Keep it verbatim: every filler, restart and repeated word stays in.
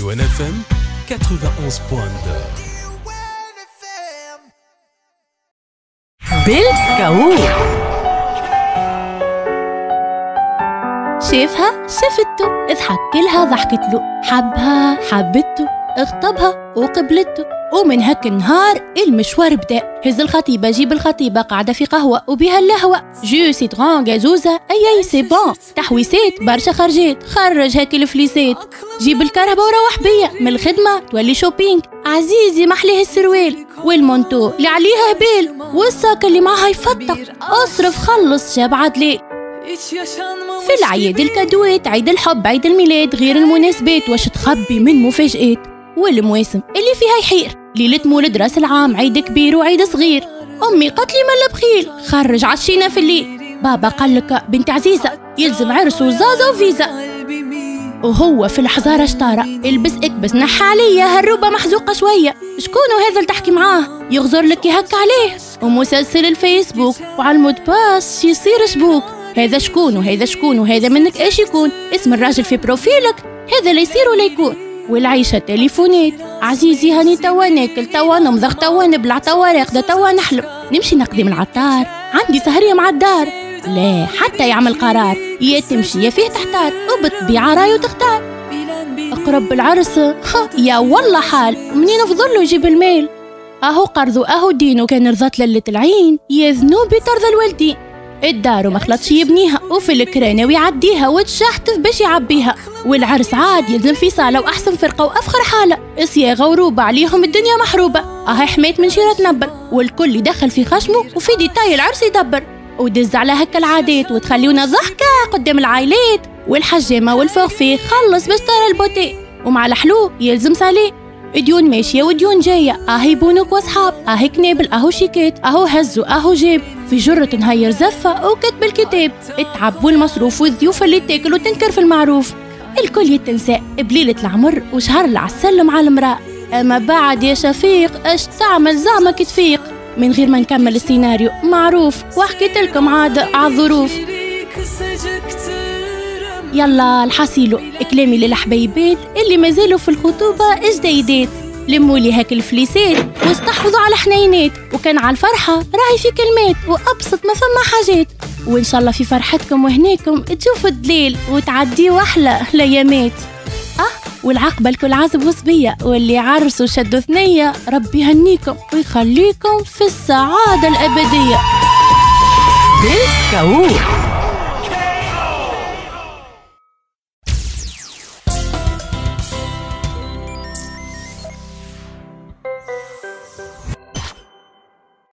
Radio N F M quatre-vingt-onze point deux. بالكاو شافها شافته، اضحك لها ضحكت له، حبها حبته، اخطبها وقبلته. ومن هك النهار المشوار بدا. هز الخطيبة جيب الخطيبة قاعدة في قهوة وبها اللهوة، جو سيترون غازوزة اي اي سي بون، تحويسات برشا خرجات، خرج هاك الفليسات، جيب الكهرباء وروح بيا من الخدمة تولي شوبينج. عزيزي محليه السروال والمونتو اللي عليها هبال والساك اللي معها يفتق، اصرف خلص جاب عدلال. في العياد الكادوات، عيد الحب، عيد الميلاد، غير المناسبات واش تخبي من مفاجآت. والمواسم اللي فيها يحير، ليلة مولد راس العام، عيد كبير وعيد صغير. أمي قتلي ملا بخيل، خرج عشينا في الليل. بابا قالك بنت عزيزة يلزم عرس وزازة وفيزا، وهو في الحزارة اشتارى البس اكبس نحى عليا هالروبة محزوقة شوية. شكونه هذا اللي تحكي معاه يغزر لك يهك عليه، ومسلسل الفيسبوك وعلى المود باس يصير شبوك. هذا شكون وهذا شكون وهذا منك ايش يكون، اسم الراجل في بروفيلك هذا لا يصير ولا يكون. والعيشة تليفونات، عزيزي هاني توا ناكل توا نمضغ توا نبلع توا راقدة توا نحلم، نمشي نقدم العطار، عندي سهرية مع الدار. لا حتى يعمل قرار، يا تمشي يا فيه تحتار، وبالطبيعة رايو تختار. اقرب العرس ها يا والله حال، منين فضله يجيب المال؟ اهو قرضه اهو دينه، كان رضات للة العين يا ذنوبي ترضى الوالدين. الدار ما خلطش يبنيها، وفي الكرانة ويعديها، وتشحتف باش يعبيها. والعرس عاد يلزم في صالة وأحسن فرقة وأفخر حالة، صياغة وروبة عليهم الدنيا محروبة. أهي حمات من شيرة تنبر، والكل يدخل في خشمه وفي ديتاي العرس يدبر. ودز على هكا العادات وتخليونا ضحكة قدام العائلات، والحجامة والفوغفي خلص باش ترى البوتي. ومع الحلو يلزم صاليه، ديون ماشية وديون جاية، اهي بونك واصحاب، اهي كنابل، اهو شيكات، اهو هزو اهو جيب، في جرة نهير زفة وكتب الكتاب، التعب والمصروف والضيوف اللي تاكل وتنكر في المعروف. الكل يتنسى بليلة العمر وشهر العسل مع المرأة. اما بعد يا شفيق اش تعمل زعمك تفيق. من غير ما نكمل السيناريو معروف، وحكيت لكم عاد عالظروف. يلا الحصيلو كلامي للحبيبات اللي مازالوا في الخطوبة جديدات، لموا لي هاك الفليسات واستحفظوا على حنينات، وكان على الفرحة راهي في كلمات وأبسط ما فما حاجات. وإن شاء الله في فرحتكم وهناكم تشوفوا الدليل وتعديوا أحلى الأيامات. أه والعقبة الكل عازب وصبية، واللي عرسوا شدوا ثنية، ربي يهنيكم ويخليكم في السعادة الأبدية. بالكاو.